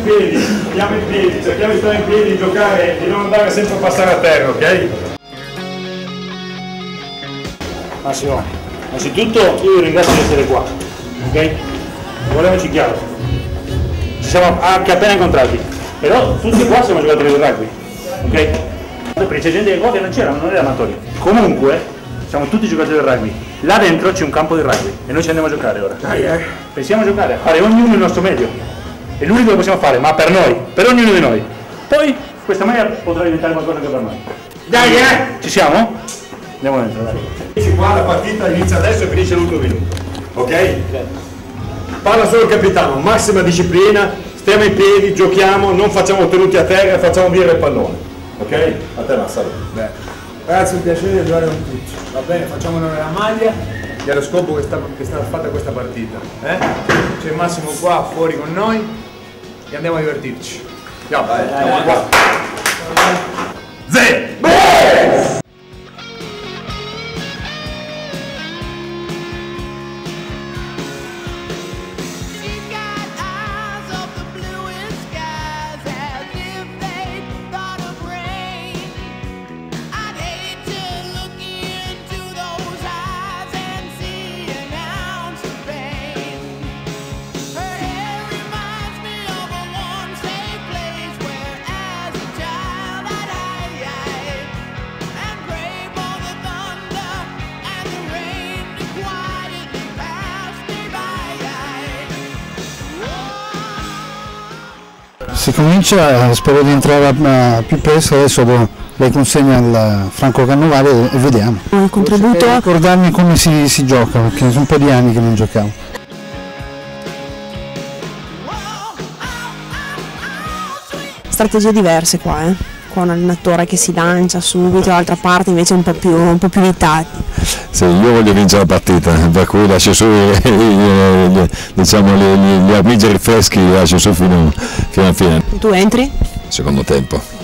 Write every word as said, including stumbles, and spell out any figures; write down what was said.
piedi, stiamo in piedi, cerchiamo di stare in piedi, giocare e non andare sempre a passare a terra, ok? Massimo, innanzitutto io vi ringrazio di essere qua, ok? Volevoci chiaro, ci siamo anche appena incontrati, però tutti qua siamo giocatori del rugby, ok? Perché c'è gente qua che non c'era, non era amatori. Comunque, siamo tutti giocatori del rugby. Là dentro c'è un campo di rugby e noi ci andiamo a giocare ora. Dai, eh. Pensiamo a giocare, a fare ognuno il nostro meglio. È l'unico che possiamo fare, ma per noi, per ognuno di noi. Poi questa maglia potrà diventare qualcosa anche per noi. Dai, eh! Ci siamo? Andiamo dentro, dai. Qua la partita inizia adesso e finisce l'ultimo minuto. Ok? Parla solo il capitano, massima disciplina, stiamo in piedi, giochiamo, non facciamo tenuti a terra e facciamo via il pallone. Ok? A te Massaro. Beh, ragazzi, è un piacere giocare con tutti. Va bene, facciamo noi la maglia e allo scopo che, sta, che è stata fatta questa partita. Eh? C'è Massimo qua fuori con noi e andiamo a divertirci. Andiamo, dai, dai, andiamo qua. Zè! Si comincia, spero di entrare uh, più presto, adesso le consegno al Franco Carnovale e vediamo. Un contributo? Per ricordarmi come si, si gioca, perché sono un po' di anni che non giocavo. Strategie diverse qua, eh? Qua un allenatore che si lancia subito, l'altra parte invece un po' più, un po' più di tattica. Sì, io voglio vincere la partita, per cui lascio su diciamo, gli, gli, gli armigeri freschi, li lascio su fino, fino alla fine. Tu entri? Secondo tempo.